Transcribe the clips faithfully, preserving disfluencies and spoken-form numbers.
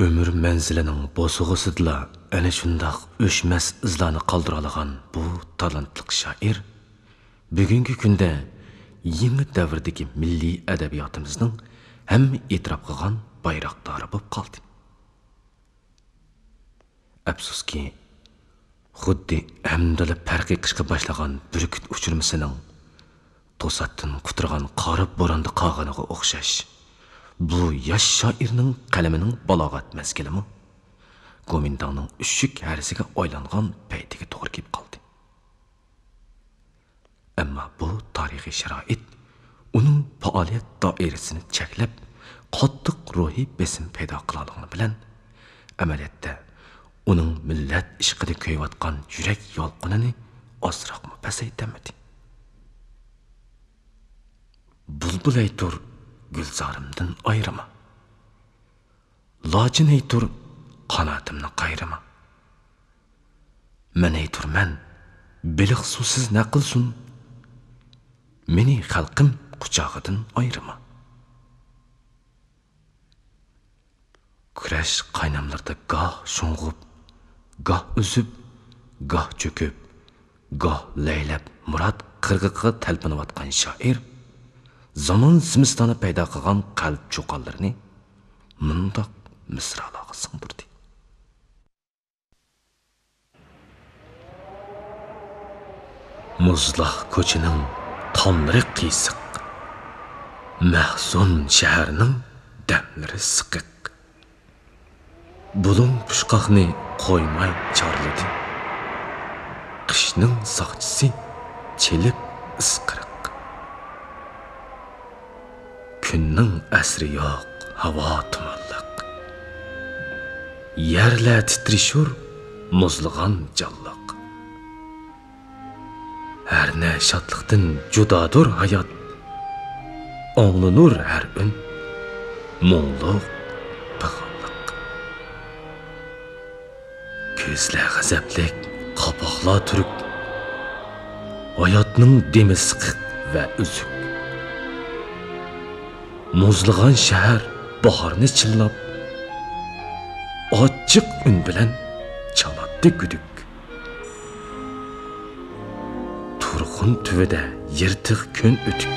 Ömür menzilining bosug'usidala ana shundoq o'chmas izlarni qoldira olgan bu talantli shoir bugungi kunda yangi davrdagi milliy adabiyotimizning hamma e'tirof qilgan bayroqdori bo'lib qoldi. Afsuski, xuddi hamdala farqi qishqa boshlagan burkut uchirmasining to'satdan quturgan qorib bo'ronda qolganiga o'xshash. Bu yosh shoirning qalamining balog'at mazgilimi Gomindangning ushuk harisiga aylangan paytiga to'g'ri kelib qoldi. Ammo bu tarixiy sharoit uning faoliyat doirasini cheklab, qattiq ruhiy besim paydo qilganligi bilan amaliyotda uning millat ishqida ko'yayotgan yurak yolqinini ozroqmi pasaytirmadi. Bulbul aytur gulzorimdan ayrima. Lochin aytur qanotimni qayrima. Men ayturman biliq suvsiz naqilsun. Meni xalqim quchog'idan ayrima. Kurash qaynamlarda goh sho'ng'ib, goh uzib, goh cho'kib, goh laylab murad qirg'iqqa talpinayotgan shoir zaman zimistoni paydo qilgan qalb cho'qonlarini mundoq misralarga singdirdi. Muzlaq ko'chining tomlari qiyshiq, mahzun shaharning damlari siqiq. Bulung pushqoqni qo'ymay chorladi. Qishning soqchisi chelib isqiriq. Kunning asri yo'q, havo tumanliq. Yerlar titrishur, muzlig'an jalliq. Har ne shodliqdan judodur hayot. O'nglinur har un, mo'ngluq, big'illiq. Ko'zlar g'azablik, qopoqlar turk. Hayotning demi siqiq va uzuk. Muzlig'an shahar bahorni chillab, ochiq un bilan chalatdi guduk. Turg'un tuvida yirtiq kun o'tib,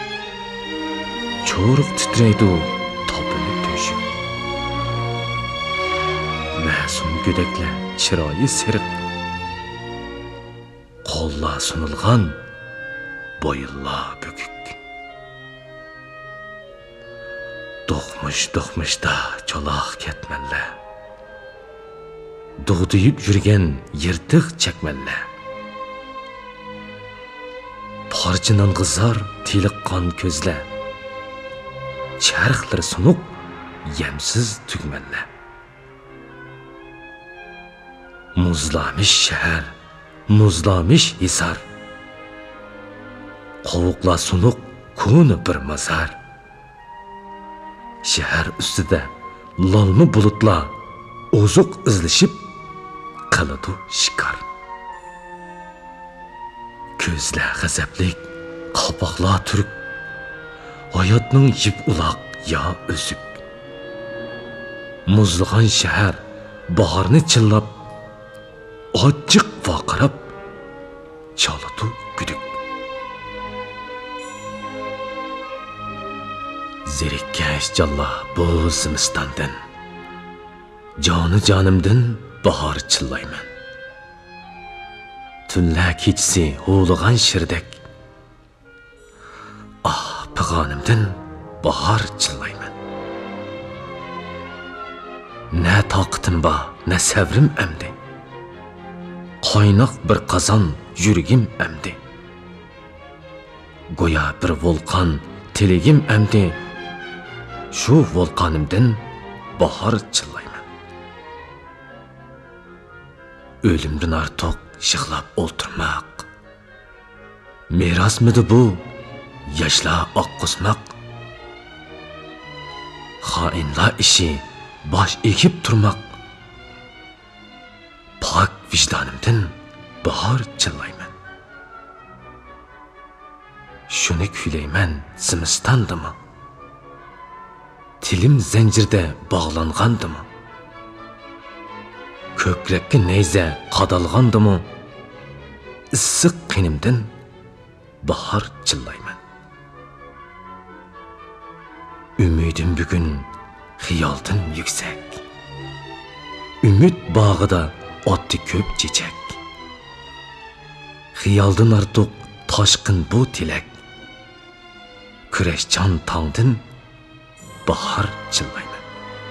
cho'riq titraydi topini to'shib. Ma'sum go'daklar chiroyi siriq, qo'llar sunilgan bo'yinlar bukuk. Do'qmish do'qmishda choloq ketmanlar, dug'diyib yurgan yirtiq chakmanlar. Parchinan g'izar tiliqqan ko'zlar, charxlar sunuq yemsiz tugmanlar. Muzlamış shahar, muzlamış hisar, qovuqlar sunuq kuni bir mazar. Shahar ustida lolmi bulutlar ozuq izlashib qiladi shikar. Ko'zlar g'azablik, qopoqlar turk. Hayotning yip uloq yo o'sib. Muzlig'an shahar bahorni chillab, ochiq vaqirab chaladi guduk. Zerikkash jalla bu zimistondan, joni jonimdan bahor chillayman. Tunlar kechisi huvlig'an shirdek, ah pig'onimdan bahor chillayman. Na toqatim bor, na sabrim amdi. Qaynoq bir qozon yuragim amdi. Go'yo bir vulqon tiligim amdi. Shu vulqonimdan bahor chillayman. O'limdan ortiq yig'lab o'ltirmoq. Merosmidi bu yoshlar oqqusmoq? Xoinlar ishi bosh egib turmoq. Pok vijdonimdan bahor chillayman. Shuni kuylayman zimistondimi? Tilim zanjirda bog'langandimi? ko'krakka nayza qadalgandimi issiq qinimdan bahor chillayman. Ümidim bugun xiyoldan yuksak. Ümid bağıda otdi ko'p chechak. Xiyoldan ortiq toshqin bu tilak. Kurashchan tongdan bahor chillayman.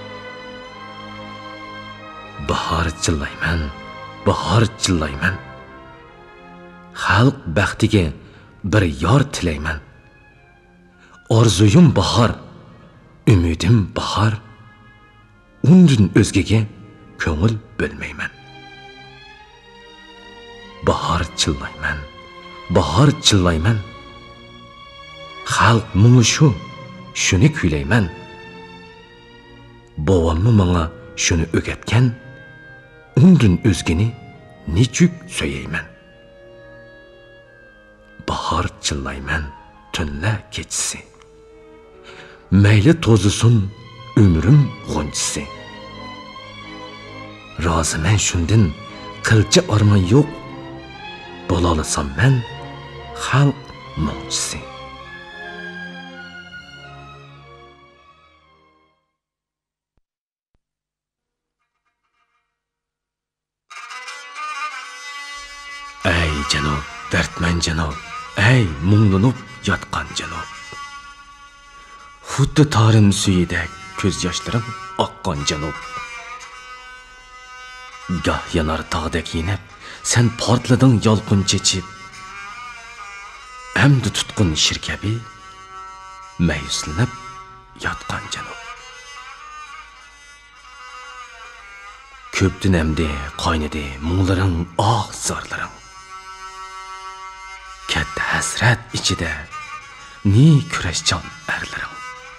Bahor chillayman, bahor chillayman. Xalq baxtiga bir yor tilayman. Orzuyum bahor, ümidim bahor. Undan o'zgaga ko'ngil bo'lmayman. Bahor chillayman, bahor chillayman. Xalq mungi shu, shuni kuylayman. Bobommi menga shuni o'rgatgan, undan o'zgini nechuk so'yayman. Bahor chillayman, tunla kechisi. Mayli to'zisun umrim g'unchisi. Roziman shundan qilcha armon yo'q. Bo'lalasam men xalq mo'jisi. Ey janob, dardman janob, ey munglanib yotgan janob. Xuddi tarim suyidek ko'z yoshlarim oqqan janob. Gah yanar tog'dek yinib, sen portlading yolqin chechib. Amdi tutqun shirkabi mayuslanib yotgan janob. Ko'pdin amdi qo'ynidi munglaring ah zorlaring. Katta hasrat ichida ni kurashchan erlaring.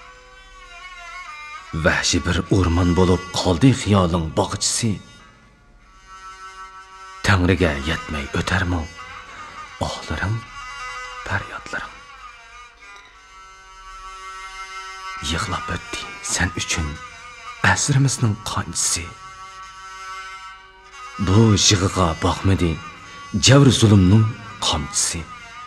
Vahşi bir o'rmon bo'lib qoldi xiyoling bog'chisi. Tangriga yetmay o'tarmi ohlaring, faryodlaring. Yig'lab o'tdi sen uchun asrimizning qonchisi. Bu yig'iga boqmadi javr zulmning qamchisi.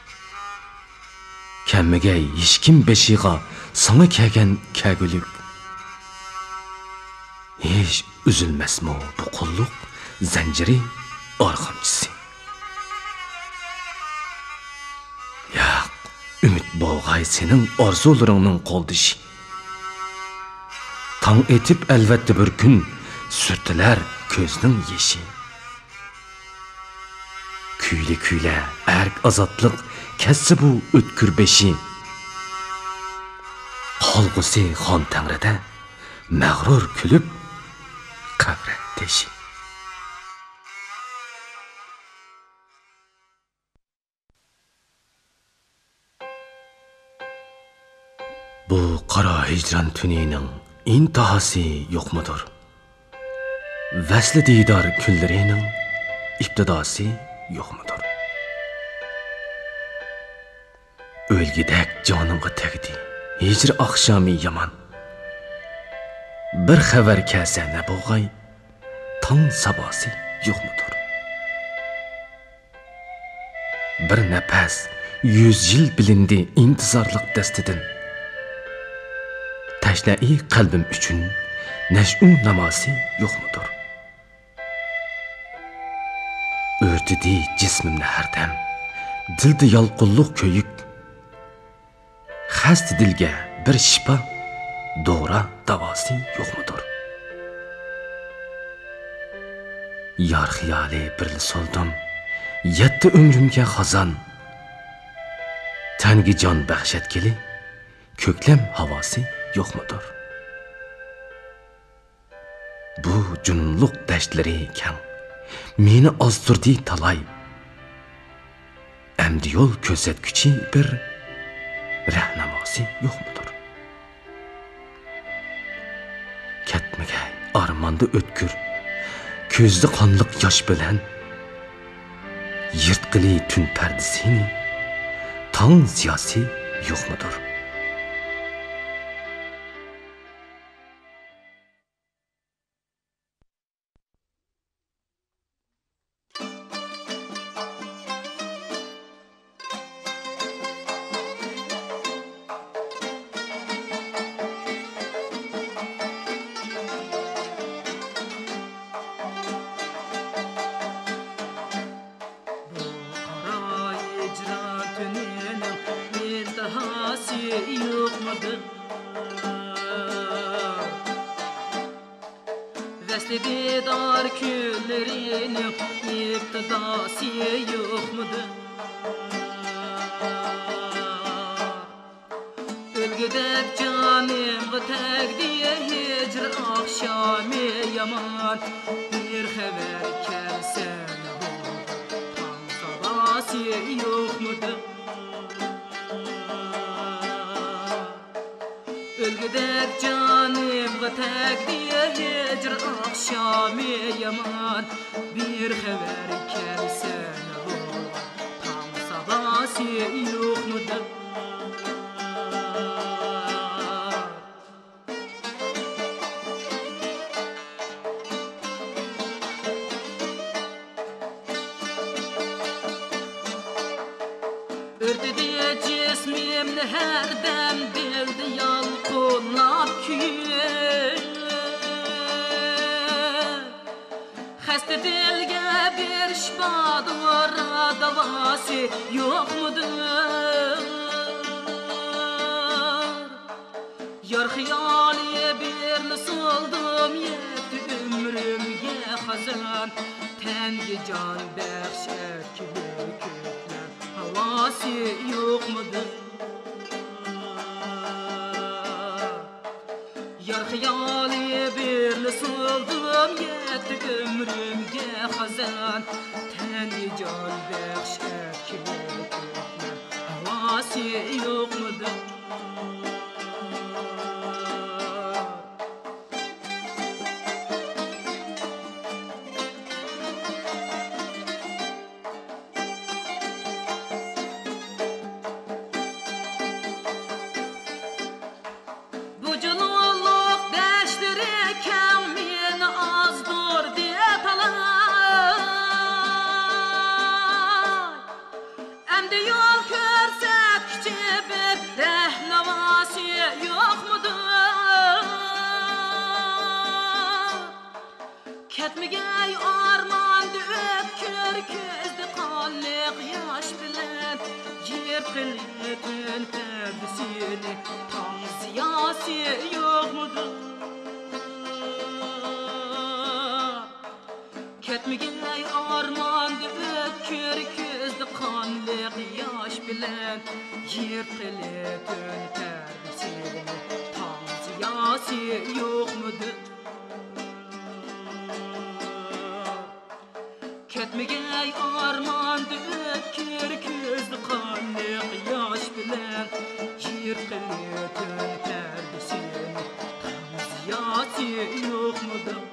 Kammiga hechkim beshiga sana kelgan kaguluk. Hiç üzülmezmi bu kulluk zinciri arkamçısı. Ya ümit bolgay senin arzularının qoldişi. Tan etip elbette bir gün sürtüler közünün yeşi. Küyle küyle erk azatlık kesse bu ötkür beşi. Qalgısı xon tanrıda mağrur külüp kabre teşi. Bu qara hicran tüninin intihası yok mudur? Vesli didar küllerinin iptidası yok mudur? Ölgidek canımga tegdi hicr akşamı yaman. Bir xabar kelsa ne bo'lg'ay, tong sabası yok mudur? Bir nafas yüz yil bilindi intizorlik dastidan. Tashlai qalbim uchun nash'u namosi yok mudur? O'rtidi jismimni hardam, dilda yolqinlik ko'yik. Xast dilga bir shifa doğra davası yok mudur? Yar xiyali birli soldum, yetti ömrümge xazan. Tangi can baxshetkeli, ko'klam havası yok mudur? Bu jununluq dashtları kang, meni ozdirdi talay. Amdi yo'l ko'rsatguchi bir rahnamosi yok mudur? Ketmegay armanda o'tkir, ko'zda qonliq yosh bilan yirtqili tun pardasini tong ziyasi yo'q mudur? mudur? Vesli didar küllerinin iktidası yok mudur? Ölgüdek canımı tekdiye hicr akşamı yaman bir haber kelsen tam sabahsı yok mudur? Ölgüdek canımı tekdiye hicr akşamı yaman bir haber kelsen tam sabahsı yok mudur? Örtüdü cismimni her dem bildi yalqınlap küyür. Xəstə dilge bir şifadır, davası yok mudur? Yar xiyali bir nasıldım yetti ömrümge xazan tengi can bəxşər kimi köklər havası yok mudur? Yar xiyali bir nasıldım yetti ömrümge xazan tengi can bəxşər kimi köklər havası yok mudur? Ketmegey armandı öpkür közde kanlık yaş bilen yer kılıtın perdesini tam ziyası yok mudur? Ketmegey armandı öpkür közde kanlık yaş bilen yer kılıtın perdesini tam ziyası yok mudur? Ketmegey armandı öpkür közde kanlık yaş bilen yer kılıtın perdesini tam ziyası yok mudur?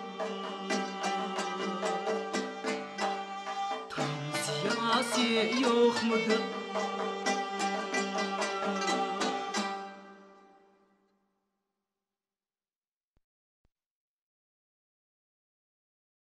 Tam ziyası yok mudur?